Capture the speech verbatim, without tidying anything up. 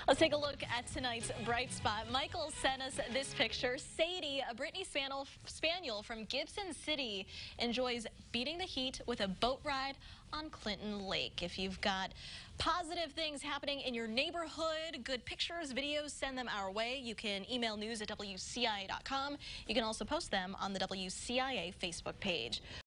Let's take a look at tonight's Bright Spot. Michael sent us this picture. Sadie, a Brittany Spaniel, Spaniel from Gibson City, enjoys beating the heat with a boat ride on Clinton Lake. If you've got positive things happening in your neighborhood, good pictures, videos, send them our way. You can email news at W C I A dot com. You can also post them on the W C I A Facebook page.